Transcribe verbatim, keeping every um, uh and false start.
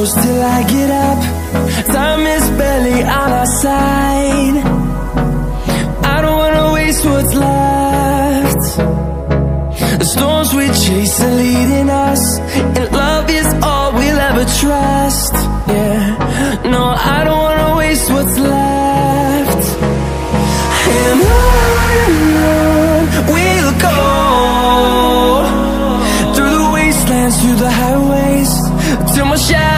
close till I get up. Time is barely on our side. I don't wanna waste what's left. The storms we chase are leading us, and love is all we'll ever trust. Yeah, no, I don't wanna waste what's left. And on and on we'll go, through the wastelands, through the highways, till my shadow